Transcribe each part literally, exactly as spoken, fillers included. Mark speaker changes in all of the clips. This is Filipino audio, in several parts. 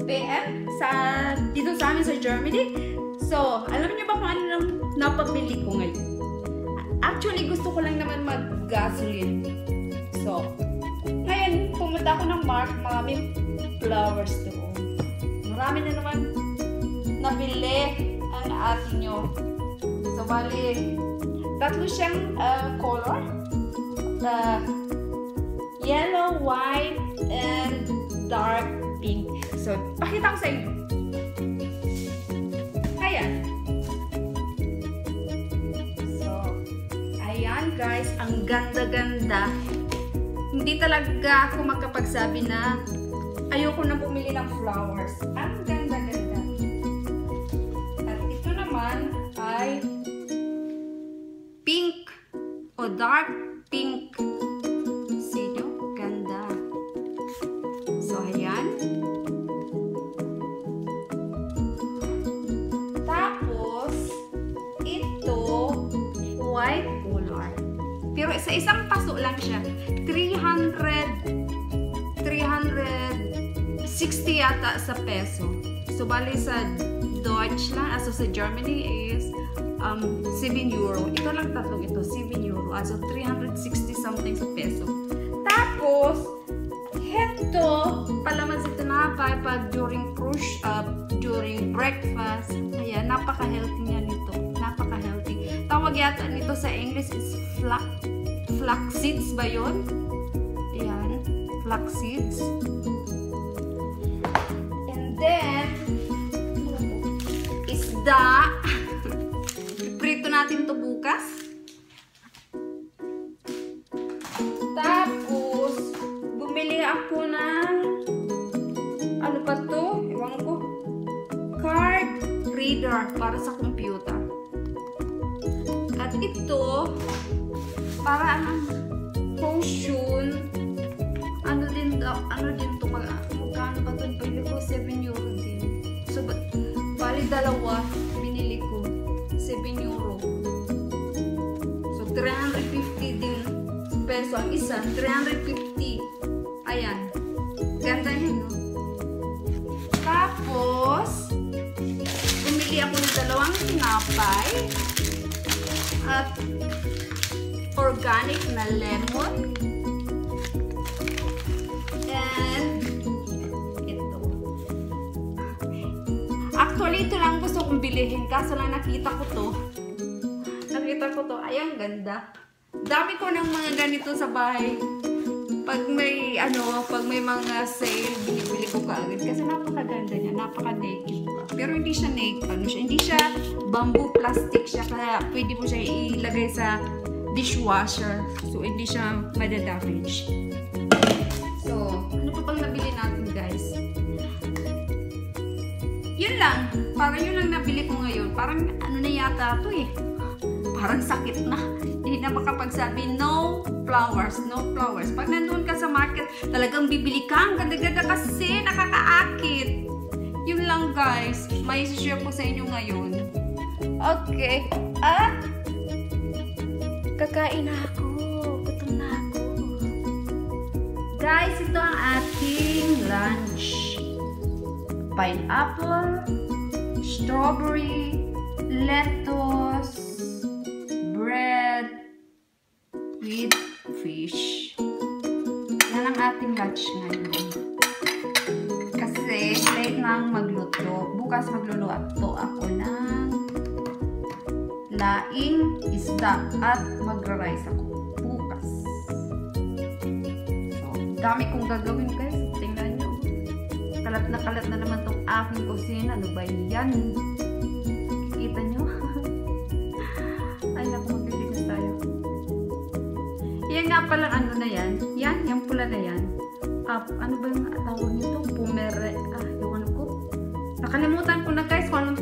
Speaker 1: P M sa, dito sa amin sa Germany. So, alam niyo ba kung ano nang napabili ko ngayon? Actually, gusto ko lang naman mag-gasoline. So, ngayon, pumunta ako ng Mark, maraming flowers doon. Marami na naman nabili ang atin nyo. So, bali, tatlo siyang uh, color. Uh, yellow, white, and dark pink. So, pakita ko sa inyo. Ayan. So, ayan guys, ang ganda-ganda. Hindi talaga ako makapagsabi na ayoko na bumili ng flowers. Ang ganda-ganda. At ito naman ay pink o dark pink. See nyo? Ganda. So, ayan. Tapos, ito, white color. Pero sa isang paso lang siya. three hundred, three hundred sixty yata sa peso. So, bali sa Deutschland, also sa Germany is um, seven euro. Ito lang tatlong ito, seven euro. Also, three hundred sixty something sa peso. Tapos, ito, palaman sa tinapay pag during push up, during breakfast. Ayan, napaka-healthy niya nito. Napaka-healthy. Tawag yata nito sa English is flax, flax seeds ba yun? Ayan, flax seeds. And then, isda. Prito natin to bukas. Tapos, bumili ako ng ano pa to? Ewan ko. Card reader para sa computer. At ito, para ang potion, ano din to, ano din to, mag, magkano ba ito? Pwede ko seven euro din. So, bali dalawa, binili ko. seven euro. So, three hundred fifty din peso ang isa. three hundred fifty. Ayan. Ganda yun, no? Tapos, bumili ako ng dalawang tinapay at organic na lemon. And ito. Actually, ito lang gusto kong bilihin. Kaso lang nakita ko to. Nakita ko to. Ayan, ganda. Dami ko ng mga ganito sa bahay. Pag may, ano, pag may mga sale, binibili ko kaagad. Kasi napakaganda niya. Napaka-naked. Pero hindi siya naked. Ano siya? Hindi siya bamboo plastic siya. Kaya pwede mo siya ilagay sa dishwasher. So, hindi siya madadamage. So, ano pa pang nabili natin, guys? Yun lang. Parang yun lang nabili ko ngayon. Parang ano na yata ito eh. Parang sakit na. Hindi na makapagsabi, no flowers, no flowers. Pag nandun ka sa market, talagang bibili ka. Ang ganda-ganda kasi nakakaakit. Yun lang guys. May share ko sa inyo ngayon. Okay. At kakain na ako. Gutom na ako. Guys, ito ang ating lunch. Pineapple, strawberry, lettuce, bread with fish. Yan ang ating lunch ngayon. Kasi late nang magluto. Bukas magluluto ako ng laing isda at magra-rice ako bukas. So, dami kong gagawin guys. Tingnan nyo. Kalat na kalat na naman tong aking kusina. Ano ba yan? Kita nyo? Ay, naku, magbibigay tayo. Yan nga palang ano na yan. Yan, yung pula na yan. Uh, ano ba yung tawag nito? Pumere. Ah, yung ko. Nakalimutan ko na guys kung anong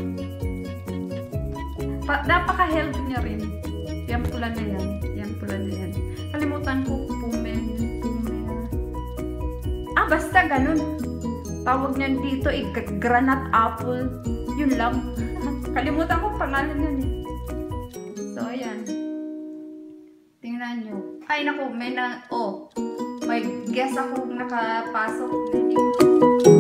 Speaker 1: napaka-healthy niya rin. Yan pula na yan. Yan pula na yan. Kalimutan ko. Pumen. Pumen. Ah, basta ganun. Tawag niyan dito eh. Granite apple. Yun lang. Kalimutan ko pangalan yan eh. So, ayan. Tingnan nyo. Ay, naku. May na... Oh. May guest ako nakapasok.